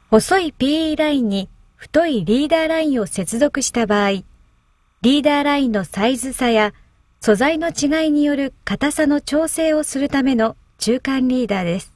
細い PE ラインに太いリーダーラインを接続した場合、リーダーラインのサイズ差や素材の違いによる硬さの調整をするための中間リーダーです。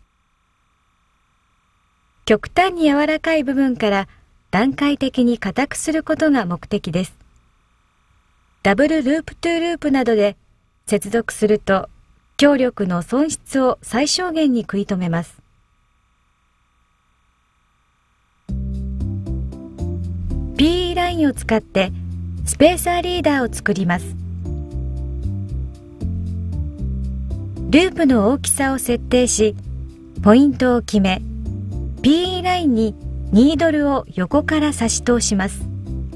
極端に柔らかい部分から段階的に硬くすることが目的です。ダブルループトゥーループなどで接続すると強力の損失を最小限に食い止めます。PE ラインを使ってスペーサーリーダーを作ります。ループの大きさを設定し、ポイントを決め、PE ラインにニードルを横から差し通します。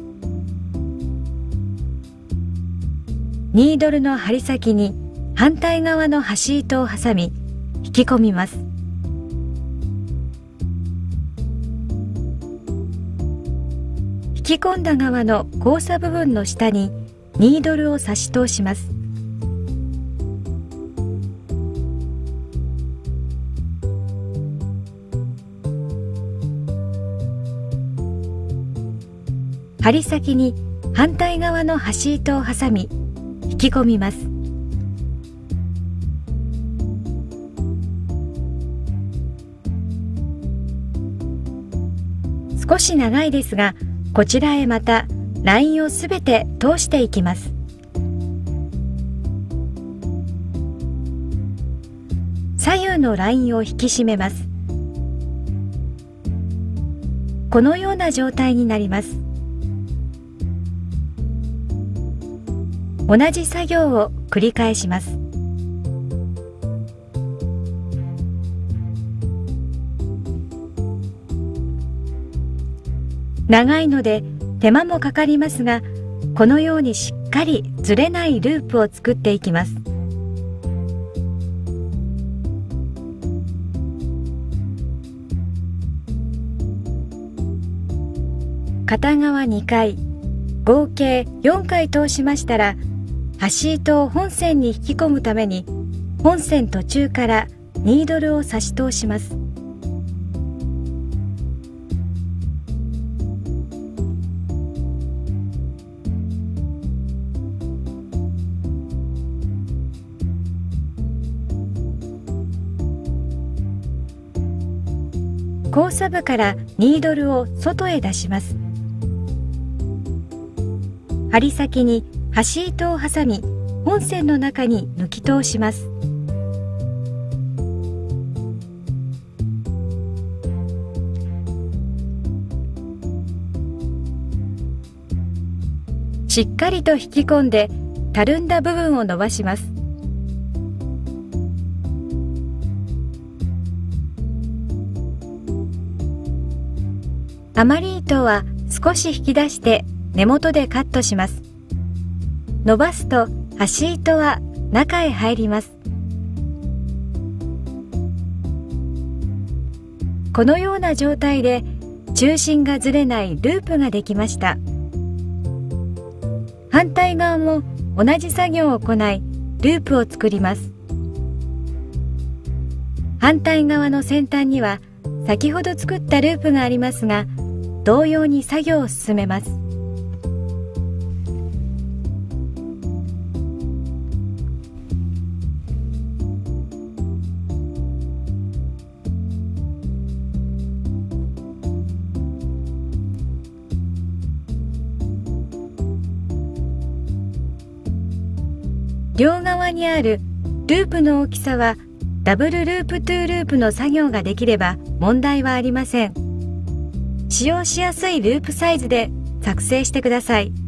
ニードルの針先に反対側の端糸を挟み、引き込みます。引き込んだ側の交差部分の下にニードルを差し通します。針先に反対側の端糸を挟み引き込みます。少し長いですが、こちらへまたラインをすべて通していきます。左右のラインを引き締めます。このような状態になります。同じ作業を繰り返します。長いので手間もかかりますが、このようにしっかりずれないループを作っていきます。片側2回、合計4回通しましたら、端糸を本線に引き込むために本線途中からニードルを差し通します。交差部からニードルを外へ出します。針先に端糸を挟み本線の中に抜き通します。しっかりと引き込んでたるんだ部分を伸ばします。余り糸は少し引き出して根元でカットします。伸ばすと端糸は中へ入ります。このような状態で中心がずれないループができました。反対側も同じ作業を行いループを作ります。反対側の先端には先ほど作ったループがありますが、同様に作業を進めます。両側にあるループの大きさはダブルループトゥーループの作業ができれば問題はありません。使用しやすいループサイズで作成してください。